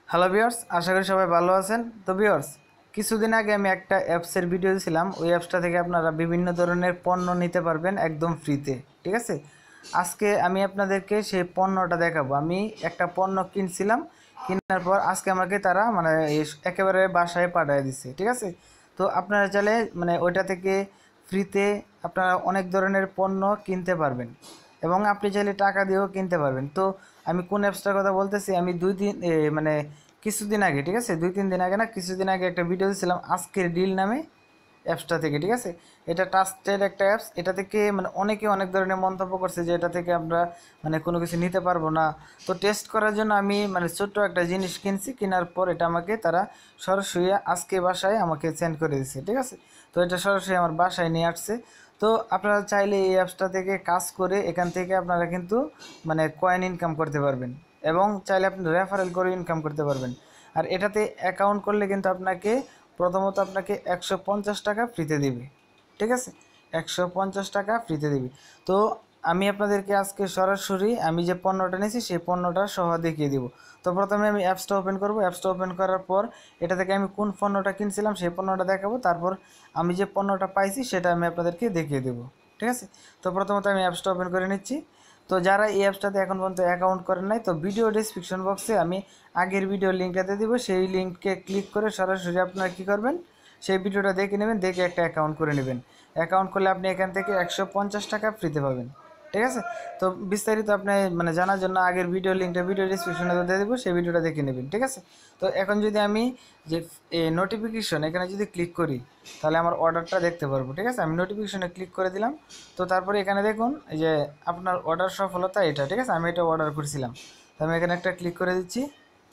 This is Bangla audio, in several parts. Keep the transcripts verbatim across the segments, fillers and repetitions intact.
হ্যালো ভিউয়ার্স, আশা করি সবাই ভালো আছেন। তো ভিউয়ার্স, কিছুদিন আগে আমি একটা অ্যাপসের ভিডিও দিয়েছিলাম। ওই অ্যাপসটা থেকে আপনারা বিভিন্ন ধরনের পণ্য নিতে পারবেন একদম ফ্রিতে, ঠিক আছে। আজকে আমি আপনাদেরকে সেই পণ্যটা দেখাবো। আমি একটা পণ্য কিনছিলাম, কেনার পর আজকে আমাকে তারা মানে একেবারে বাসায় পাঠিয়ে দিচ্ছে, ঠিক আছে। তো আপনারা চাইলে মানে ওইটা থেকে ফ্রিতে আপনারা অনেক ধরনের পণ্য কিনতে পারবেন এবং আপনি চাইলে টাকা দিয়েও কিনতে পারবেন। তো আমি কোন অ্যাপসটার কথা বলতেছি, আমি দুই দিন মানে কিছুদিন আগে, ঠিক আছে, দুই তিন দিন আগে না কিছুদিন আগে একটা ভিডিও দিয়েছিলাম আজকের ডিল নামে অ্যাপসটা থেকে, ঠিক আছে। এটা ট্রাস্টেড একটা অ্যাপস। এটা থেকে মানে অনেকে অনেক ধরনের মন্তব্য করছে যে এটা থেকে আমরা মানে কোনো কিছু নিতে পারবো না। তো টেস্ট করার জন্য আমি মানে ছোট্ট একটা জিনিস কিনছি, কেনার পর এটা আমাকে তারা সরাসরি আজকে বাসায় আমাকে সেন্ড করে দিচ্ছে, ঠিক আছে। তো এটা সরাসরি আমার বাসায় নিয়ে আসছে। তো আপনারা চাইলে এই অ্যাপসটা থেকে কাজ করে এখান থেকে আপনারা কিন্তু মানে কয়েন ইনকাম করতে পারবেন এবং চাইলে আপনি রেফারেল করে ইনকাম করতে পারবেন। আর এটাতে অ্যাকাউন্ট করলে কিন্তু আপনাকে প্রথমত আপনাকে একশো পঞ্চাশ টাকা ফ্রিতে দিবে, ঠিক আছে, একশো পঞ্চাশ টাকা ফ্রিতে দিবে। তো আমি আপনাদেরকে আজকে সরাসরি আমি যে পণ্যটা নিয়েছি সেই পণ্যটা সহ দেখিয়ে দিব। তো প্রথমে আমি অ্যাপসটা ওপেন করব। অ্যাপসটা ওপেন করার পর এটা থেকে আমি কোন পণ্যটা কিনছিলাম সেই পণ্যটা দেখাবো, তারপর আমি যে পণ্যটা পাইছি সেটা আমি আপনাদেরকে দেখিয়ে দেবো, ঠিক আছে। তো প্রথমত আমি অ্যাপসটা ওপেন করে নিচ্ছি। তো যারা এই অ্যাপসটাতে এখন পর্যন্ত অ্যাকাউন্ট করেন নাই, তো ভিডিও ডিসক্রিপশন বক্সে আমি আগের ভিডিও লিঙ্কটাতে দিব, সেই লিঙ্কে ক্লিক করে সরাসরি আপনারা কী করবেন, সেই ভিডিওটা দেখে নেবেন, দেখে একটা অ্যাকাউন্ট করে নেবেন। অ্যাকাউন্ট করলে আপনি এখান থেকে একশো পঞ্চাশ টাকা ফ্রিতে পাবেন, ঠিক আছে। তো বিস্তারিত আপনি মানে জানার জন্য আগের ভিডিও লিঙ্কটা ভিডিও ডিসক্রিপশনে দিয়ে দেবো, সেই ভিডিওটা দেখে নেবেন, ঠিক আছে। তো এখন যদি আমি যে নোটিফিকেশন এখানে যদি ক্লিক করি তাহলে আমার অর্ডারটা দেখতে পারবো, ঠিক আছে। আমি নোটিফিকেশনে ক্লিক করে দিলাম। তো তারপরে এখানে দেখুন যে আপনার অর্ডার সফলতা এটা, ঠিক আছে, আমি এটা অর্ডার করেছিলাম। তো আমি এখানে একটা ক্লিক করে দিচ্ছি।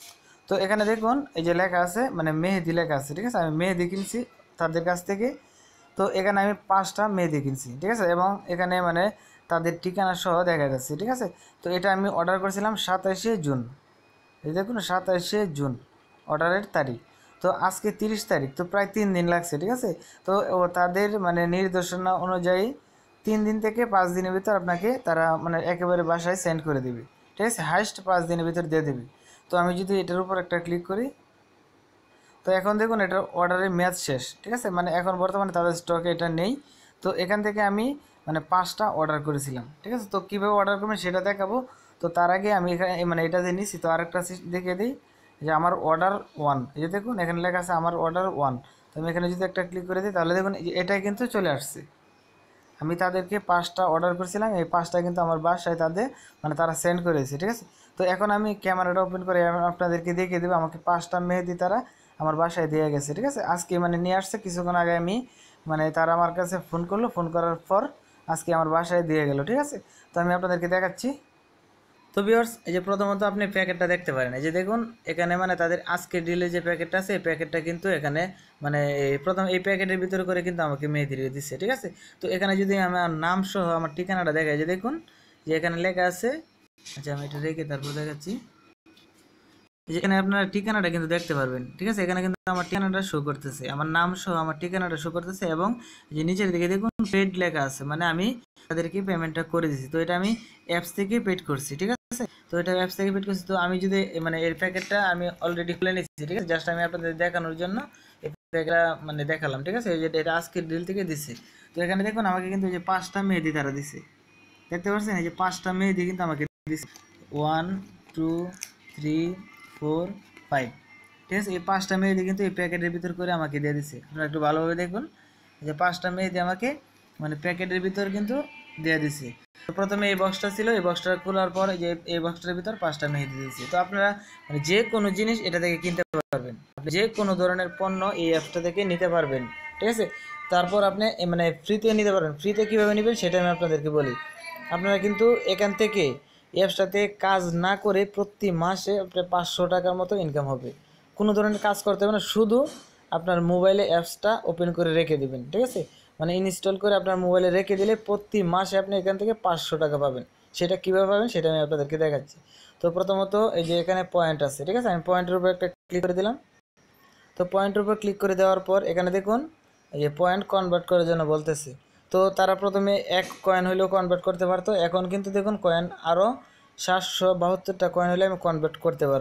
তো এখানে দেখুন এই যে লেখা আছে মানে মেহেদি লেখা আছে, ঠিক আছে। আমি মেহেদি কিনছি তাদের কাছ থেকে। তো এখানে আমি পাঁচটা মেহেদি কিনছি, ঠিক আছে, এবং এখানে মানে তাদের ঠিকানা সহ দেখা যাচ্ছে, ঠিক আছে। তো এটা আমি অর্ডার করেছিলাম সাতাশে জুন। এই দেখুন সাতাশে জুন অর্ডারের তারিখ। তো আজকে তিরিশ তারিখ, তো প্রায় তিন দিন লাগছে, ঠিক আছে। তো তাদের মানে নির্দেশনা অনুযায়ী তিন দিন থেকে পাঁচ দিনের ভিতর আপনাকে তারা মানে একেবারে বাসায় সেন্ড করে দেবে, ঠিক আছে। হাইস্ট পাঁচ দিনের ভিতর দিয়ে দেবে। তো আমি যদি এটার উপর একটা ক্লিক করি, তো এখন দেখুন এটার অর্ডারের মেয়াদ শেষ, ঠিক আছে, মানে এখন বর্তমানে তাদের স্টকে এটা নেই। তো এখান থেকে আমি মানে পাঁচটা অর্ডার করেছিলাম, ঠিক আছে। তো কীভাবে অর্ডার করবেন সেটা দেখাবো। তো তার আগে আমি এখানে মানে এটা যে নিচ্ছি, তো আরেকটা দেখে দিই যে আমার অর্ডার ওয়ান, এই যে দেখুন এখানে লেখা আছে আমার অর্ডার ওয়ান। তো আমি এখানে যদি একটা ক্লিক করে দিই তাহলে দেখুন এটাই কিন্তু চলে আসছে। আমি তাদেরকে পাঁচটা অর্ডার করেছিলাম, এই পাঁচটা কিন্তু আমার বাসায় তাদের মানে তারা সেন্ড করেছে, ঠিক আছে। তো এখন আমি ক্যামেরাটা ওপেন করে আপনাদেরকে দেখিয়ে দেবো আমাকে পাঁচটা মেহেদি তারা আমার বাসায় দিয়ে গেছে, ঠিক আছে। আজকে মানে নিয়ে আসছে কিছুক্ষণ আগে। আমি মানে তারা আমার কাছে ফোন করলো, ফোন করার পর আজকে আমার বাসায় দিয়ে গেল, ঠিক আছে। তো আমি আপনাদেরকে দেখাচ্ছি। তো ভিউয়ার্স, এই যে প্রথমত আপনি প্যাকেটটা দেখতে পারেন, এই যে দেখুন এখানে মানে তাদের আজকের ডিলে যে প্যাকেটটা আছে এই প্যাকেটটা কিন্তু এখানে মানে এই প্রথম এই প্যাকেটের ভিতরে করে কিন্তু আমাকে মেহেদি দিচ্ছে, ঠিক আছে। তো এখানে যদি আমার নাম সহ আমার ঠিকানাটা দেখায়, যে দেখুন যে এখানে লেখা আছে, আচ্ছা আমি এটা রেখে তারপর দেখাচ্ছি। যেখানে আপনারা ঠিকানাটা কিন্তু দেখতে পারবেন, ঠিক আছে। এখানে কিন্তু আমার ঠিকানাটা শো করতেছে, আমার নাম সহ আমার ঠিকানাটা শো করতেছে, এবং যে নিচের দিকে দেখুন পেড লেখা আছে, মানে আমি তাদেরকে পেমেন্টটা করে দিয়েছি। তো এটা আমি অ্যাপস থেকে পেড করছি, ঠিক আছে। তো এটা অ্যাপস থেকে পেড করছি। তো আমি যদি মানে এর প্যাকেটটা আমি অলরেডি খুলে নিচ্ছি, ঠিক আছে, জাস্ট আমি আপনাদের দেখানোর জন্য এই প্যাকেটটা মানে দেখালাম, ঠিক আছে। যে এটা আজকের ডিল থেকে দিছে। তো এখানে দেখুন আমাকে কিন্তু যে পাঁচটা মেহেদি তারা দিছে, দেখতে পাচ্ছেন, এই যে পাঁচটা মেহেদি কিন্তু আমাকে দিছে, one two three four five, ঠিক আছে। এই পাঁচটা মেহেদি কিন্তু এই প্যাকেটের ভিতর করে আমাকে দিয়ে দিচ্ছে। আপনারা একটু ভালোভাবে দেখুন যে পাঁচটা মেহেদি আমাকে মানে প্যাকেটের ভিতর কিন্তু দিয়ে দিচ্ছে। তো প্রথমে এই বক্সটা ছিল, এই বক্সটা খোলার পর যে এই বক্সটার ভিতর পাঁচটা মেহেদি দিয়েছে। তো আপনারা মানে যে কোনো জিনিস এটা থেকে কিনতে পারবেন, আপনি যে কোনো ধরনের পণ্য এই অ্যাপসটা থেকে নিতে পারবেন, ঠিক আছে। তারপর আপনি মানে ফ্রিতে নিতে পারবেন। ফ্রিতে কীভাবে নেবেন সেটা আমি আপনাদেরকে বলি। আপনারা কিন্তু এখান থেকে অ্যাপসটাতে কাজ না করে প্রতি মাসে আপনার পাঁচশো টাকার মতো ইনকাম হবে। কোনো ধরনের কাজ করতে হবে না, শুধু আপনার মোবাইলে অ্যাপসটা ওপেন করে রেখে দেবেন, ঠিক আছে। মানে ইনস্টল করে আপনার মোবাইলে রেখে দিলে প্রতি মাসে আপনি এখান থেকে পাঁচশো টাকা পাবেন। সেটা কীভাবে পাবেন সেটা আমি আপনাদেরকে দেখাচ্ছি। তো প্রথমত এই যে এখানে পয়েন্ট আছে, ঠিক আছে, আমি পয়েন্টের উপর একটা ক্লিক করে দিলাম। তো পয়েন্টের উপর ক্লিক করে দেওয়ার পর এখানে দেখুন এই যে পয়েন্ট কনভার্ট করার জন্য বলতেছে। তো তারা প্রথমে এক কয়েন হলেও কনভার্ট করতে পারতো, এখন কিন্তু দেখুন কয়েন আরও সাতশো বাহাত্তরটা কয়েন হলে আমি কনভার্ট করতে পারবো।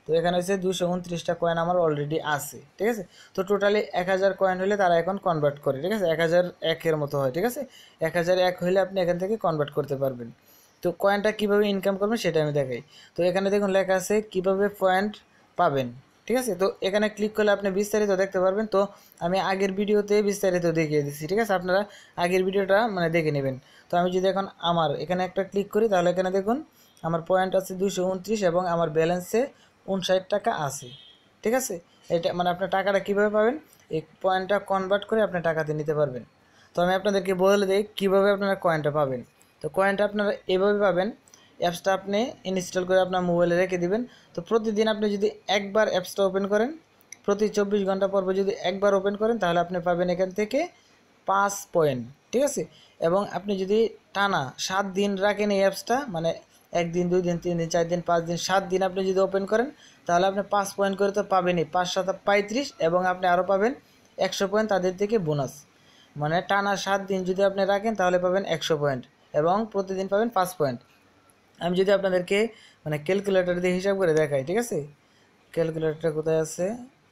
তো এখানে হচ্ছে দুশো উনত্রিশটা কয়েন আমার অলরেডি আছে, ঠিক আছে। তো টোটালি এক হাজার কয়েন হলে তারা এখন কনভার্ট করে, ঠিক আছে, এক হাজার একের মতো হয়, ঠিক আছে। এক হাজার এক হলে আপনি এখান থেকে কনভার্ট করতে পারবেন। তো কয়েনটা কীভাবে ইনকাম করবেন সেটা আমি দেখাই। তো এখানে দেখুন লেখা আছে কীভাবে পয়েন্ট পাবেন, ঠিক আছে। তো এখানে ক্লিক করলে আপনি বিস্তারিত দেখতে পারবেন। তো আমি আগের ভিডিওতে বিস্তারিত দেখিয়ে দিচ্ছি, ঠিক আছে, আপনারা আগের ভিডিওটা মানে দেখে নেবেন। তো আমি যদি এখন আমার এখানে একটা ক্লিক করি তাহলে এখানে দেখুন আমার পয়েন্ট আছে দুশো উনত্রিশ এবং আমার ব্যালেন্সে উনষাট টাকা আছে, ঠিক আছে। এটা মানে আপনার টাকাটা কীভাবে পাবেন, এই পয়েন্টটা কনভার্ট করে আপনি টাকাতে নিতে পারবেন। তো আমি আপনাদেরকে বলে দিই কীভাবে আপনারা কয়েনটা পাবেন। তো কয়েনটা আপনারা এভাবে পাবেন, অ্যাপসটা আপনি ইনস্টল করে আপনার মোবাইলে রেখে দিবেন। তো প্রতিদিন আপনি যদি একবার অ্যাপসটা ওপেন করেন, প্রতি চব্বিশ ঘন্টা পর পর যদি একবার ওপেন করেন তাহলে আপনি পাবেন এখান থেকে পাঁচ পয়েন্ট, ঠিক আছে। এবং আপনি যদি টানা সাত দিন রাখেন এই অ্যাপসটা, মানে একদিন, দুই দিন, তিন দিন, চার দিন, পাঁচ দিন, সাত দিন আপনি যদি ওপেন করেন তাহলে আপনি পাঁচ পয়েন্ট করে তো পাবেনই, পাঁচ সাত পঁয়ত্রিশ, এবং আপনি আরও পাবেন একশো পয়েন্ট তাদের থেকে বোনাস। মানে টানা সাত দিন যদি আপনি রাখেন তাহলে পাবেন একশো পয়েন্ট এবং প্রতিদিন পাবেন পাঁচ পয়েন্ট। আমি যদি আপনাদেরকে মানে ক্যালকুলেটর দিয়ে হিসাব করে দেখাই, ঠিক আছে, ক্যালকুলেটরটা কোথায় আছে।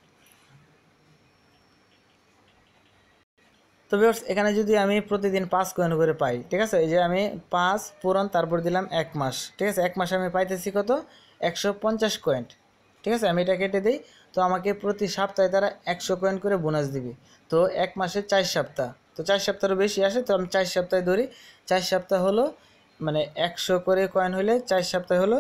তো ভিউয়ার্স এখানে যদি আমি প্রতিদিন পাঁচ কয়েন করে পাই, ঠিক আছে, এই যে আমি পাঁচ পূরণ তারপর দিলাম এক মাস, ঠিক আছে, এক মাসে আমি পাইতেছি কত, একশো পঞ্চাশ কয়েন, ঠিক আছে। আমি এটা কেটে দিই, তো আমাকে প্রতি সপ্তাহে তারা একশো কয়েন করে বোনাস দিবে। তো এক মাসে চার সপ্তাহ, তো চার সপ্তাহেরও বেশি আসে, তো আমি চার সপ্তাহে ধরি, চার সপ্তাহ হলো মানে একশো করে কয়েন হলে চার সপ্তাহ হলো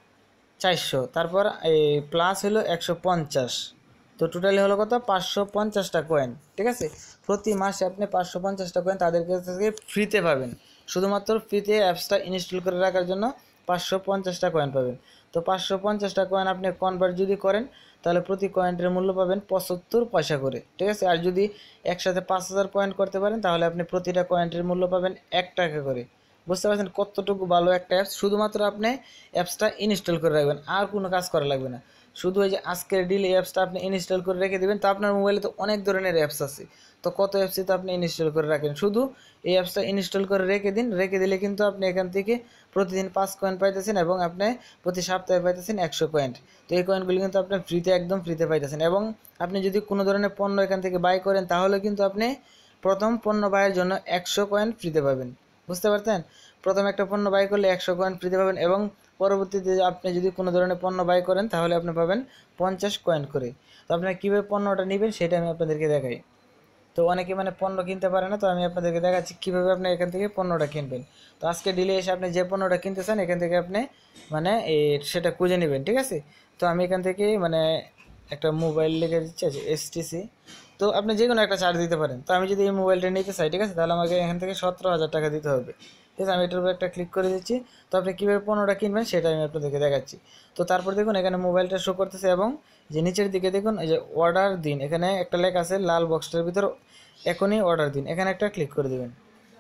চারশো, তারপর এই প্লাস হলো একশো পঞ্চাশ, তো টোটালি হলো কত, পাঁচশো পঞ্চাশটা কয়েন, ঠিক আছে। প্রতি মাসে আপনি পাঁচশো পঞ্চাশটা কয়েন তাদের কাছ থেকে ফ্রিতে পাবেন, শুধুমাত্র ফ্রিতে অ্যাপসটা ইনস্টল করে রাখার জন্য পাঁচশো পঞ্চাশটা কয়েন পাবেন। তো পাঁচশো পঞ্চাশটা কয়েন আপনি কনভার্ট যদি করেন তাহলে প্রতি কয়েন্টের মূল্য পাবেন পঁচাত্তর পয়সা করে, ঠিক আছে। আর যদি একসাথে পাঁচ হাজার পয়েন্ট করতে পারেন তাহলে আপনি প্রতিটা কয়েন্টের মূল্য পাবেন এক টাকা করে। বুঝতে পারছেন কতটুকু ভালো একটা অ্যাপস। শুধুমাত্র আপনি অ্যাপসটা ইনস্টল করে রাখবেন, আর কোনো কাজ করা লাগবে না। শুধু ওই যে আজকের ডিল এই অ্যাপসটা আপনি ইনস্টল করে রেখে দেবেন। তো আপনার মোবাইলে তো অনেক ধরনের অ্যাপস আছে, তো কত অ্যাপসই তো আপনি ইনস্টল করে রাখেন, শুধু এই অ্যাপসটা ইনস্টল করে রেখে দিন। রেখে দিলে কিন্তু আপনি এখান থেকে প্রতিদিন পাঁচ কয়েন পাইতেছেন এবং আপনি প্রতি সপ্তাহে পাইতেছেন একশো কয়েন। তো এই কয়েনগুলি কিন্তু আপনি ফ্রিতে, একদম ফ্রিতে পাইতেছেন। এবং আপনি যদি কোনো ধরনের পণ্য এখান থেকে বাই করেন তাহলে কিন্তু আপনি প্রথম পণ্য বাইয়ের জন্য একশো কয়েন ফ্রিতে পাবেন। বুঝতে পারতেন, প্রথম একটা পণ্য বাই করলে একশো কয়েন ফ্রিতে পাবেন এবং পরবর্তীতে আপনি যদি কোনো ধরনের পণ্য বাই করেন তাহলে আপনি পাবেন পঞ্চাশ কয়েন করে। তো আপনারা কীভাবে পণ্যটা নেবেন সেটা আমি আপনাদেরকে দেখাই। তো অনেকে মানে পণ্য কিনতে পারে না, তো আমি আপনাদেরকে দেখাচ্ছি কীভাবে আপনি এখান থেকে পণ্যটা কিনবেন। তো আজকে ডিলে এসে আপনি যে পণ্যটা কিনতে চান এখান থেকে আপনি মানে এই সেটা খুঁজে নেবেন, ঠিক আছে। তো আমি এখান থেকে মানে একটা মোবাইল লিখে দিচ্ছি, আছে এসটিসি। তো আপনি যে কোনো একটা চার্জ দিতে পারেন। তো আমি যদি এই মোবাইলটা নিতে চাই, ঠিক আছে, তাহলে আমাকে এখান থেকে সতেরো হাজার টাকা দিতে হবে, ঠিক আছে। আমি এটার উপর একটা ক্লিক করে দিচ্ছি। তো আপনি কীভাবে পণ্যটা কিনবেন সেটা আমি আপনাদেরকে দেখাচ্ছি। তো তারপর দেখুন এখানে মোবাইলটা শো করতেছে এবং যে নিচের দিকে দেখুন এই যে অর্ডার দিন, এখানে একটা লেখা আছে লাল বক্সটার ভিতর, এখনই অর্ডার দিন, এখানে একটা ক্লিক করে দেবেন।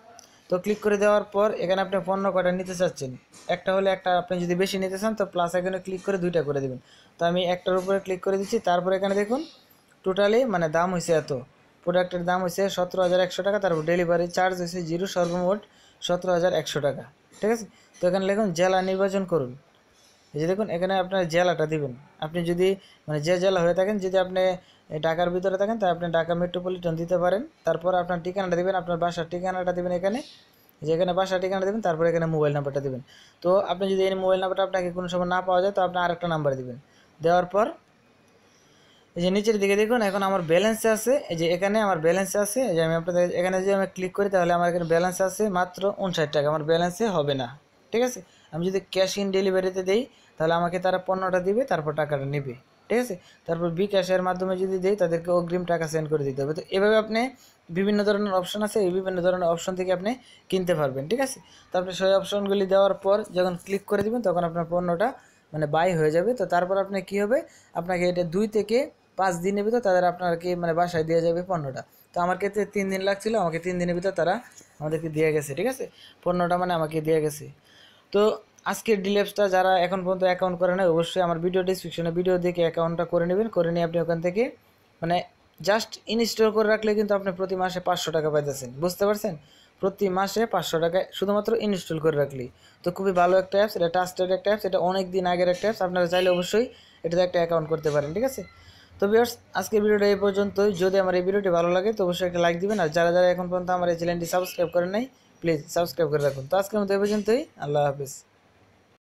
তো ক্লিক করে দেওয়ার পর এখানে আপনি পণ্য কয়টা নিতে চাচ্ছেন, একটা হলে একটা, আপনি যদি বেশি নিতে চান তো প্লাস এখানে ক্লিক করে দুইটা করে দেবেন। তো আমি একটার উপরে ক্লিক করে দিচ্ছি। তারপর এখানে দেখুন টোটালি মানে দাম হয়েছে এত, প্রোডাক্টের দাম হয়েছে সতেরো হাজার একশো টাকা, তারপর ডেলিভারি চার্জ হয়েছে জিরো, সর্বমোট সতেরো হাজার একশো টাকা, ঠিক আছে। তো এখানে লিখুন জেলা নির্বাচন করুন। এই যে দেখুন এখানে আপনার জেলাটা দিবেন, আপনি যদি মানে যে জেলা হয়ে থাকেন, যদি আপনি ঢাকার ভিতরে থাকেন তাই আপনি ঢাকা মেট্রোপলিটন দিতে পারেন। তারপর আপনার ঠিকানাটা দেবেন, আপনার বাসার ঠিকানাটা দেবেন এখানে, যেখানে বাসার ঠিকানা দেবেন, তারপর এখানে মোবাইল নাম্বারটা দেবেন। তো আপনি যদি এই মোবাইল নাম্বারটা আপনাকে কোনো সময় না পাওয়া যায় তো আপনি আরেকটা নাম্বার দেবেন। দেওয়ার পর এই যে নিচের দিকে দেখুন এখন আমার ব্যালেন্সে আছে, এই যে এখানে আমার ব্যালেন্সে আছে, এই যে আমি আপনাদের এখানে যদি আমি ক্লিক করি তাহলে আমার এখানে ব্যালেন্স আছে মাত্র উনষাট টাকা, আমার ব্যালেন্সে হবে না, ঠিক আছে। আমি যদি ক্যাশ ইন ডেলিভারিতে দেই তাহলে আমাকে তারা পণ্যটা দিবে, তারপর টাকাটা নেবে, ঠিক আছে। তারপর বিকাশের মাধ্যমে যদি দেই তাদেরকে অগ্রিম টাকা সেন্ড করে দিতে হবে। তো এভাবে আপনি বিভিন্ন ধরনের অপশন আছে, এই বিভিন্ন ধরনের অপশন থেকে আপনি কিনতে পারবেন, ঠিক আছে। তারপরে সেই অপশনগুলি দেওয়ার পর যখন ক্লিক করে দিবেন তখন আপনার পণ্যটা মানে বাই হয়ে যাবে। তো তারপর আপনি কী হবে, আপনাকে এটা দুই থেকে পাঁচ দিনের ভিতর তাদের আপনাকে মানে বাসায় দিয়ে যাবে পণ্যটা। তো আমার ক্ষেত্রে তিন দিন লাগছিল, আমাকে তিন দিনের ভিতর তারা আমাদেরকে দিয়ে গেছে, ঠিক আছে, পণ্যটা মানে আমাকে দিয়ে গেছে। তো আজকের ডিলেপসটা যারা এখন পর্যন্ত অ্যাকাউন্ট করে নেয় অবশ্যই আমার ভিডিও ডিসক্রিপশনে ভিডিও দেখে অ্যাকাউন্টটা করে নেবেন, করে নিয়ে আপনি ওখান থেকে মানে জাস্ট ইনস্টল করে রাখলে কিন্তু আপনি প্রতি মাসে পাঁচশো টাকা পাইতেছেন। বুঝতে পারছেন, প্রতি মাসে পাঁচশো টাকায় শুধুমাত্র ইনস্টল করে রাখলেই। তো খুবই ভালো একটা অ্যাপস, এটা ট্রাস্টেড একটা অ্যাপস, এটা অনেক দিন আগের একটা অ্যাপস, আপনারা চাইলে অবশ্যই এটাতে একটা অ্যাকাউন্ট করতে পারেন, ঠিক আছে। তো ভিউয়ার্স, আজকের ভিডিওটা এই পর্যন্তই। যদি আমার এই ভিডিওটি ভালো লাগে তো অবশ্যই একটা লাইক দিবেন, আর যারা যারা এখন পর্যন্ত আমার এই চ্যানেলটি সাবস্ক্রাইব করেন নাই প্লিজ সাবস্ক্রাইব করে রাখুন। তো আজকের মতো এই পর্যন্তই, আল্লাহ হাফিজ।